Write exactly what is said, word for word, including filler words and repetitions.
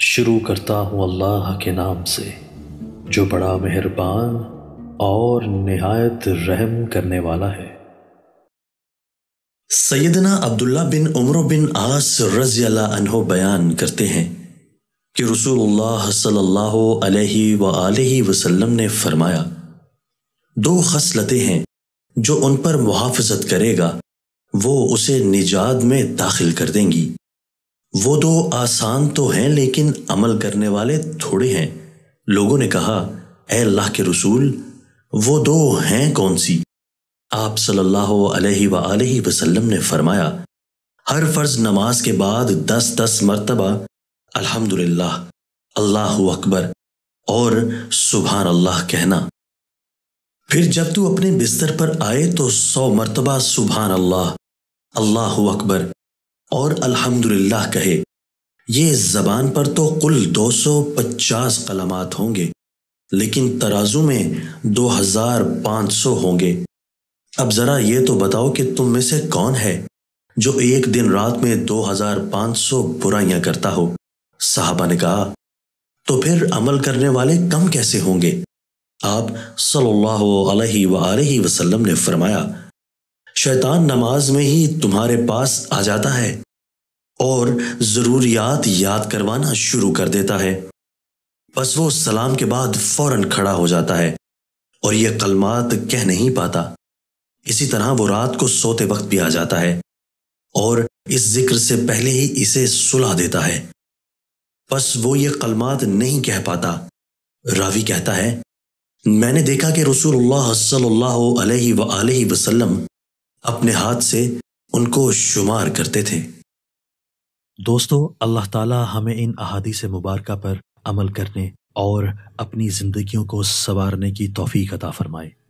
شروع کرتا ہوں اللہ کے نام سے جو بڑا مہربان اور نہایت رحم کرنے والا ہے۔ سیدنا عبداللہ بن عمرو بن عاص رضی اللہ عنہ بیان کرتے ہیں کہ رسول اللہ صلی اللہ علیہ وآلہ وسلم نے فرمایا، دو خصلتیں ہیں جو ان پر محافظت کرے گا وہ اسے نجات میں داخل کر دیں گی۔ وہ دو آسان تو ہیں لیکن عمل کرنے والے تھوڑے ہیں۔ لوگوں نے کہا، اے اللہ کے رسول، وہ دو ہیں کون سی؟ آپ صلی اللہ علیہ وآلہ وسلم نے فرمایا، ہر فرض نماز کے بعد دس دس مرتبہ الحمدللہ، اللہ اکبر اور سبحان اللہ کہنا۔ پھر جب تو اپنے بستر پر آئے تو سو مرتبہ سبحان اللہ، اللہ اکبر اور الحمدللہ کہے۔ یہ زبان پر تو کل دو سو پچاس کلمات ہوں گے لیکن ترازو میں دو ہزار پانچ سو ہوں گے۔ اب ذرا یہ تو بتاؤ کہ تم میں سے کون ہے جو ایک دن رات میں دو ہزار پانچ سو برائیاں کرتا ہو؟ صحابہ نے کہا، تو پھر عمل کرنے والے کم کیسے ہوں گے؟ آپ صلی اللہ علیہ وآلہ وسلم نے فرمایا، شیطان نماز میں ہی تمہارے پاس آ جاتا ہے اور ضروریات یاد کروانا شروع کر دیتا ہے، بس وہ سلام کے بعد فوراً کھڑا ہو جاتا ہے اور یہ کلمات کہہ نہیں پاتا۔ اسی طرح وہ رات کو سوتے وقت بھی آ جاتا ہے اور اس ذکر سے پہلے ہی اسے سلا دیتا ہے، بس وہ یہ کلمات نہیں کہہ پاتا۔ راوی کہتا ہے، میں نے دیکھا کہ رسول اللہ صلی اللہ علیہ وآلہ وسلم اپنے ہاتھ سے ان کو شمار کرتے تھے۔ دوستو، اللہ تعالی ہمیں ان احادیث مبارکہ پر عمل کرنے اور اپنی زندگیوں کو سنوارنے کی توفیق عطا فرمائے۔